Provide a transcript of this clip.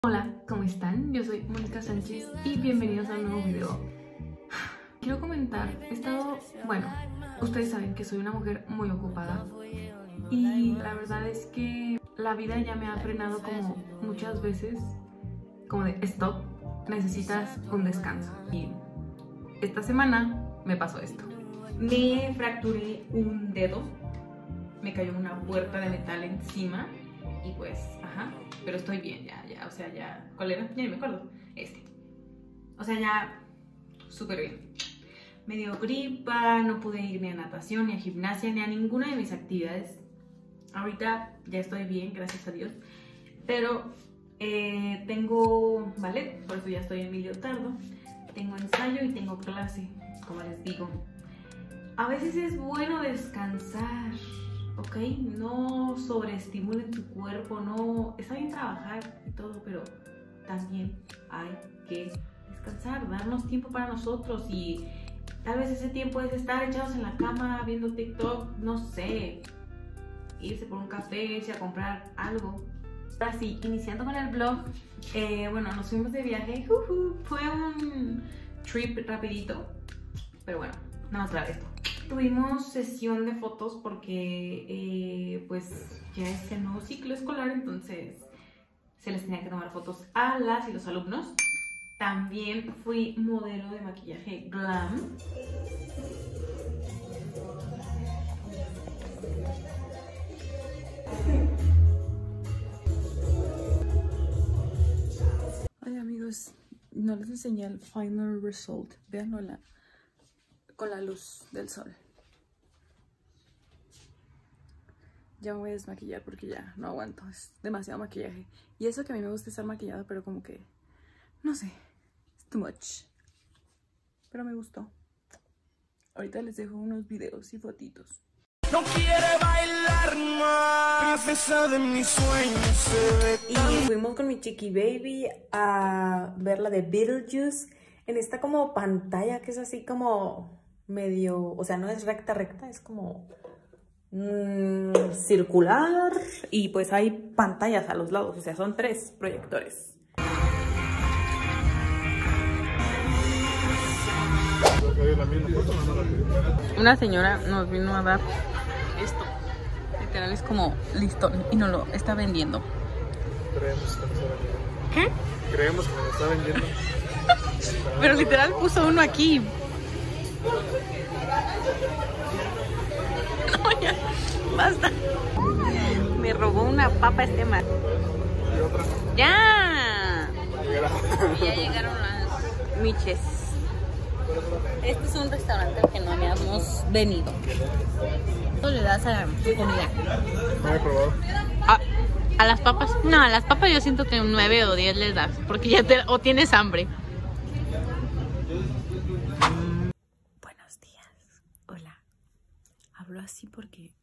Hola, ¿cómo están? Yo soy Mónica Sánchez y bienvenidos a un nuevo video. Quiero comentar, ustedes saben que soy una mujer muy ocupada y la verdad es que la vida ya me ha frenado como muchas veces, como de stop, necesitas un descanso. Y esta semana me pasó esto. Me fracturé un dedo, me cayó una puerta de metal encima y pues, pero estoy bien, ¿cuál era? Ya ni me acuerdo, o sea, ya súper bien. Me dio gripa, no pude ir ni a natación, ni a gimnasia, ni a ninguna de mis actividades. Ahorita ya estoy bien, gracias a Dios, pero tengo ballet, por eso ya estoy en mi leotardo, tengo ensayo y tengo clase, como les digo. A veces es bueno descansar, ¿ok? No sobreestimulen tu cuerpo, no... Está bien trabajar y todo, pero también hay que descansar, darnos tiempo para nosotros y tal vez ese tiempo es estar echados en la cama viendo TikTok, no sé, irse por un café, irse a comprar algo. Ahora sí, iniciando con el vlog, nos fuimos de viaje, fue un trip rapidito, pero bueno, nada más grave esto. Tuvimos sesión de fotos porque pues ya es el nuevo ciclo escolar, entonces se les tenía que tomar fotos a las y los alumnos. También fui modelo de maquillaje glam. Ay amigos, no les enseñé el final result. Véanlo con la luz del sol. Ya me voy a desmaquillar porque ya no aguanto, es demasiado maquillaje. Y eso que a mí me gusta estar maquillada, pero como que, no sé, es too much. Pero me gustó. Ahorita les dejo unos videos y fotitos. No quiere bailar más, princesa de mis sueños se ve. Y fuimos con mi chiqui baby a ver la de Beetlejuice en esta como pantalla que es así como medio, o sea, no es recta, es como circular y pues hay pantallas a los lados, o sea, son 3 proyectores. Una señora nos vino a dar esto, literal es como listón y nos lo está vendiendo. Creemos que nos está vendiendo. ¿Qué? Creemos que nos está vendiendo. Pero literal puso uno aquí. No, ya, basta. Me robó una papa este man. ¿Y otra? ¡Ya! Ya llegaron las miches. Este es un restaurante al que no habíamos venido. ¿Cuánto le das a la comida? No he probado. ¿A las papas? No, a las papas yo siento que un 9 o 10 les das, porque ya o tienes hambre. Buenos días. Hola. Hablo así porque